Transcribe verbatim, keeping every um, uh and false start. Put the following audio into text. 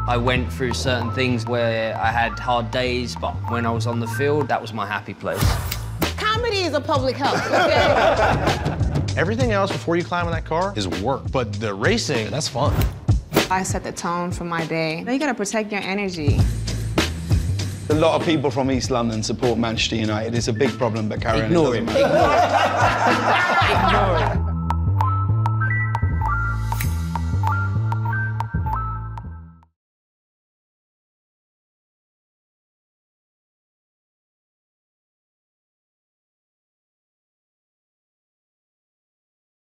I went through certain things where I had hard days, but when I was on the field, that was my happy place. Comedy is a public health, okay? Everything else before you climb in that car is work, but the racing, that's fun. I set the tone for my day. You gotta protect your energy. A lot of people from East London support Manchester United. It's a big problem, but carry on. Ignore it. Ignore it. Ignore it.